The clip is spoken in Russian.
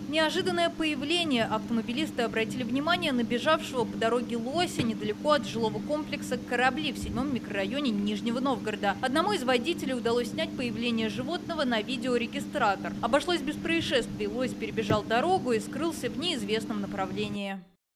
Неожиданное появление. Автомобилисты обратили внимание на бежавшего по дороге лося недалеко от жилого комплекса «Корабли» в 7-м микрорайоне Нижнего Новгорода. Одному из водителей удалось снять появление животного на видеорегистратор. Обошлось без происшествий. Лось перебежал дорогу и скрылся в неизвестном направлении.